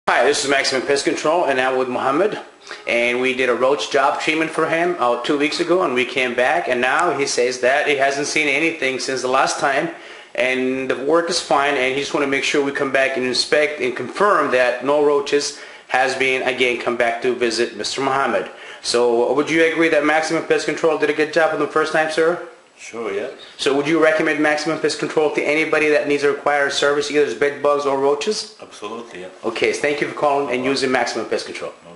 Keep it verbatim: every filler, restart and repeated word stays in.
Hi, this is Maximum Pest Control, and I'm with Muhammad. And we did a roach job treatment for him uh, two weeks ago, and we came back, and now he says that he hasn't seen anything since the last time, and the work is fine, and he just want to make sure we come back and inspect and confirm that no roaches has been, again, come back to visit Mister Muhammad. So would you agree that Maximum Pest Control did a good job on the first time, sir? Sure, yes. So would you recommend Maximum Pest Control to anybody that needs a required service, either as bed bugs or roaches? Absolutely, yeah. Okay, so thank you for calling and using Maximum Pest Control.